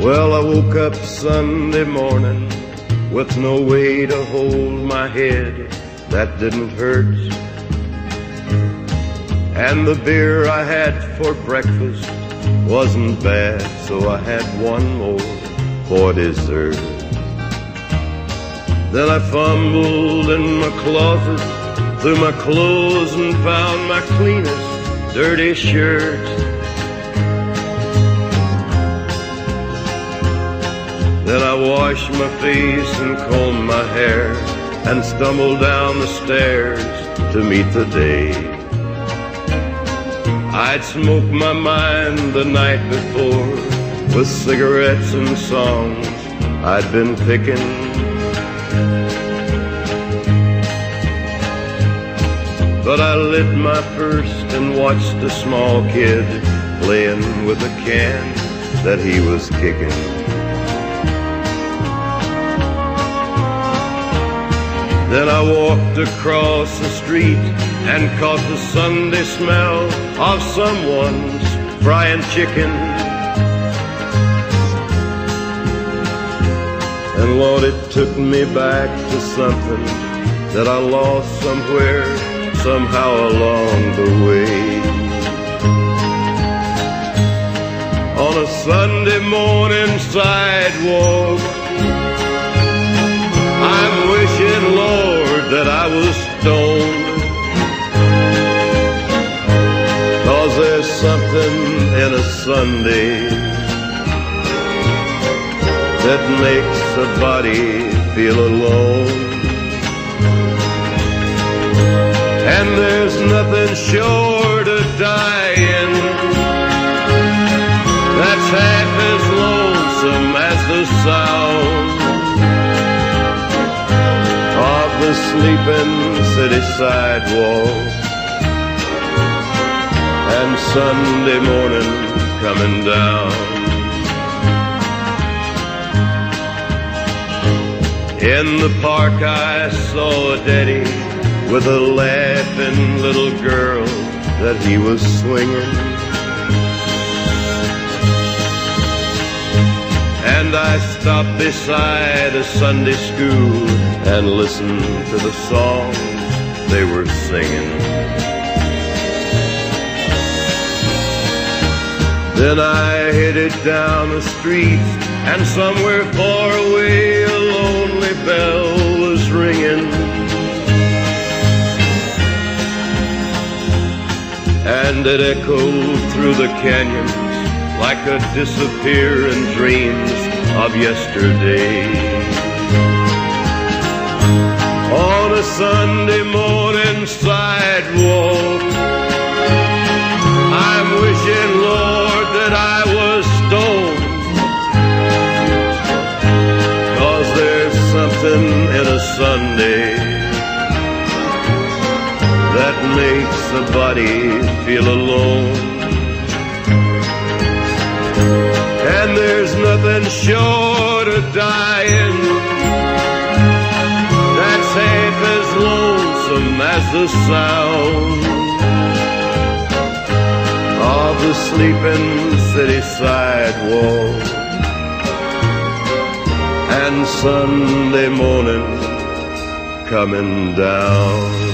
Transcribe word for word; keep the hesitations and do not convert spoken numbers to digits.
Well, I woke up Sunday morning with no way to hold my head that didn't hurt. And the beer I had for breakfast wasn't bad, so I had one more for dessert. Then I fumbled in my closet through my clothes and found my cleanest dirty shirt. Then I washed my face and combed my hair and stumbled down the stairs to meet the day. I'd smoked my mind the night before with cigarettes and songs I'd been picking. But I lit my first and watched a small kid playing with a can that he was kicking. Then I walked across the street and caught the Sunday smell of someone's frying chicken. And Lord, it took me back to something that I lost somewhere, somehow along the way. On a Sunday morning sidewalk, I'm wishing, Lord, that I was stoned. 'Cause there's something in a Sunday that makes a body feel alone. And there's nothing short of dying that's half as lonesome as the sound of the sleeping city sidewalk and Sunday morning coming down. In the park I saw a daddy with a laughing little girl that he was swinging. And I stopped beside a Sunday school and listened to the songs they were singing. Then I headed down the street, and somewhere far away a lonely bell was ringing. And it echoed through the canyons like a disappearing dreams of yesterday. On a Sunday morning sidewalk, I'm wishing, Lord, that I was stoned. 'Cause there's something in a Sunday that makes a body feel alone. And there's nothing short of dying that's half as lonesome as the sound of the sleeping city sidewalk and Sunday morning coming down.